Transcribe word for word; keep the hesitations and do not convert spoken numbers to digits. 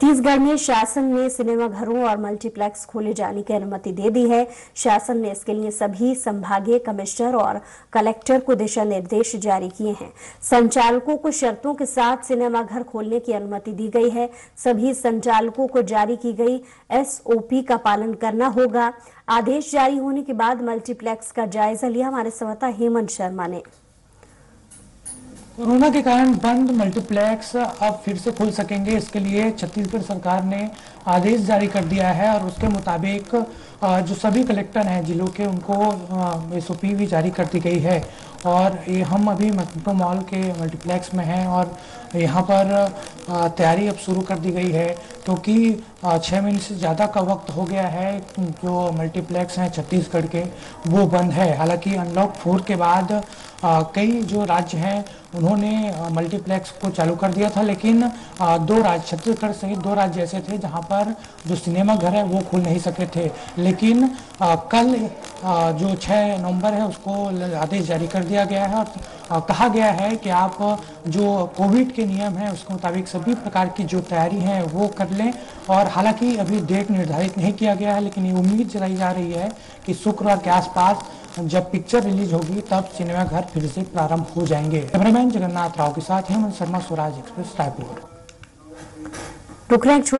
छत्तीसगढ़ में शासन ने सिनेमाघरों और मल्टीप्लेक्स खोले जाने की अनुमति दे दी है। शासन ने इसके लिए सभी संभागीय कमिश्नर और कलेक्टर को दिशा निर्देश जारी किए हैं। संचालकों को शर्तों के साथ सिनेमाघर खोलने की अनुमति दी गई है। सभी संचालकों को जारी की गई एसओपी का पालन करना होगा। आदेश जारी होने के बाद मल्टीप्लेक्स का जायजा लिया हमारे संवाददाता हेमंत शर्मा ने। कोरोना के कारण बंद मल्टीप्लेक्स अब फिर से खुल सकेंगे। इसके लिए छत्तीसगढ़ सरकार ने आदेश जारी कर दिया है और उसके मुताबिक जो सभी कलेक्टर हैं जिलों के, उनको एसओपी भी जारी कर दी गई है। और ये हम अभी मैग्नेटो मॉल के मल्टीप्लेक्स में हैं और यहाँ पर तैयारी अब शुरू कर दी गई है, क्योंकि छः महीने से ज़्यादा का वक्त हो गया है जो मल्टीप्लेक्स हैं छत्तीसगढ़ के वो बंद है। हालांकि अनलॉक फोर के बाद आ, कई जो राज्य हैं उन्होंने मल्टीप्लेक्स को चालू कर दिया था, लेकिन आ, दो राज्य छत्तीसगढ़ सहित दो राज्य ऐसे थे जहां पर जो सिनेमा घर है वो खुल नहीं सके थे। लेकिन आ, कल आ, जो छह नवंबर है उसको आदेश जारी कर दिया गया है और आ, कहा गया है कि आप जो कोविड के नियम हैं उसके मुताबिक सभी प्रकार की जो तैयारी है वो कर लें। और हालांकि अभी डेट निर्धारित नहीं किया गया है, लेकिन ये उम्मीद जताई जा रही है कि शुक्रवार के आसपास जब पिक्चर रिलीज होगी तब सिनेमाघर फिर से प्रारंभ हो जाएंगे। कैमरामैन जगन्नाथ राव के साथ हेमंत शर्मा, स्वराज एक्सप्रेस, रायपुर।